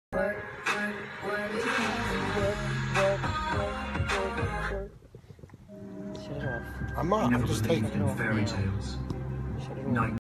I'm not. I'm just taking it off. Fairy tales. Night